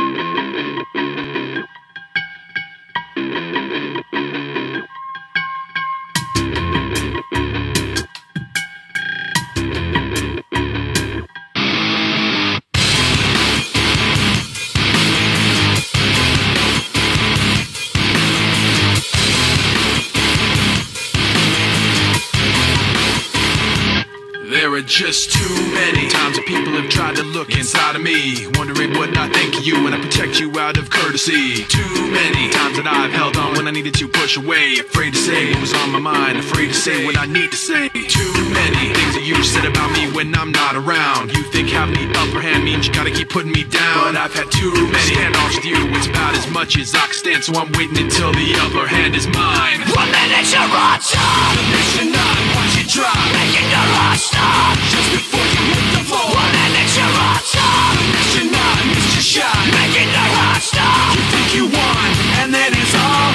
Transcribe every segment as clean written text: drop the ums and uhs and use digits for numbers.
There are just too many times that people have tried to look inside of me, wondering what I think of you when I protect you out of courtesy. Too many times that I've held on when I needed to push away, afraid to say what was on my mind, afraid to say what I need to say. Too many things that you said about me when I'm not around. You think having the upper hand means you gotta keep putting me down, but I've had too many standoffs with you. It's about as much as I can stand, so I'm waiting until the upper hand is mine. 1 minute you're on top, Mission on, watch it drop, making the rush stop. just before you hit the floor. 1 minute you're on top, Mission on, missed your shot, making the rush stop. you think you won, and then it's all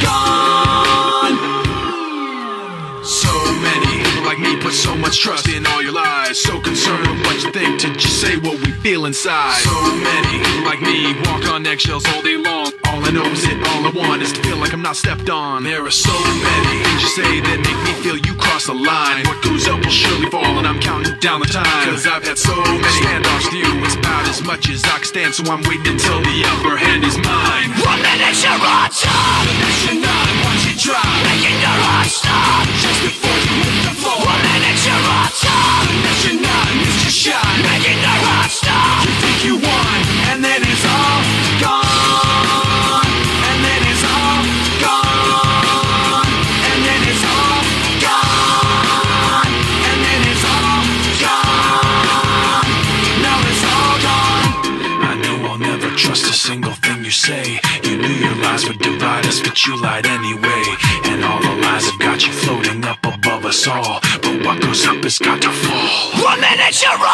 gone. So many people like me put so much trust in all your lies, so concerned with what you think to just say what we feel inside. So many people like me walk on eggshells all day long. All I know is that all I want is to feel like I'm not stepped on. There are so many things you say that make me feel you cross the line. What goes up will surely fall, and I'm counting down the time, cause I've had so many standoffs with you. It's about as much as I can stand, so I'm waiting until the upper hand is mine. 1 minute you're on top, Mission on, watch it drop, making the rush stop. just before you hit the floor. 1 minute you're on top, Mission on, missed your shot, making the rush stop. you think you won, and then it's all gone. And then it's all gone. And then it's all gone. And then it's all gone. Now it's all gone. I know I'll never trust a single thing you say. You knew your lies would divide us, but you lied anyway. And all the lies have got you floating up above us all. But what goes up has got to fall. 1 minute you're